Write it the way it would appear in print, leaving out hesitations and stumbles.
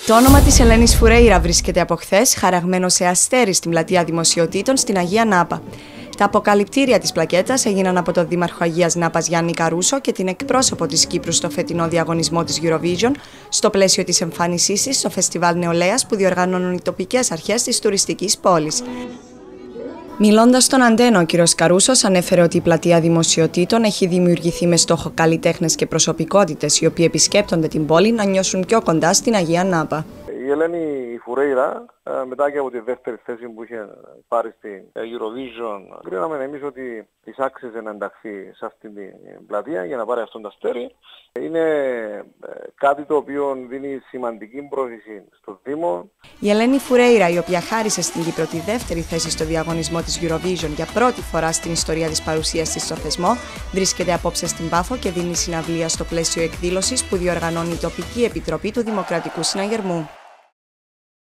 Το όνομα της Ελένης Φουρέιρα βρίσκεται από χθες χαραγμένο σε αστέρι στην πλατεία Δημοσιοτήτων στην Αγία Νάπα. Τα αποκαλυπτήρια της πλακέτας έγιναν από τον Δήμαρχο Αγίας Νάπας Γιάννη Καρούσο και την εκπρόσωπο της Κύπρου στο φετινό διαγωνισμό της Eurovision, στο πλαίσιο της εμφάνισής της στο Φεστιβάλ Νεολαίας που διοργάνωναν οι τοπικές αρχές της τουριστικής πόλης. Μιλώντας στον Αντένα, ο κ. Καρούσος ανέφερε ότι η πλατεία Δημοσιοτήτων έχει δημιουργηθεί με στόχο καλλιτέχνες και προσωπικότητες οι οποίοι επισκέπτονται την πόλη να νιώσουν πιο κοντά στην Αγία Νάπα. Η Ελένη Φουρέιρα, μετά και από τη δεύτερη θέση που είχε πάρει στην Eurovision, κρίναμε εμείς ότι της άξιζε να ενταχθεί σε αυτή την πλατεία για να πάρει αυτόν το αστέρι. Είναι κάτι το οποίο δίνει σημαντική πρόθεση στο Δήμο. Η Ελένη Φουρέιρα, η οποία χάρισε στην Κύπρο τη δεύτερη θέση στο διαγωνισμό της Eurovision για πρώτη φορά στην ιστορία της παρουσίας της στο θεσμό, βρίσκεται απόψε στην Πάφο και δίνει συναυλία στο πλαίσιο εκδήλωσης που διοργανώνει η τοπική επιτροπή του Δημοκρατικού Συναγερμού.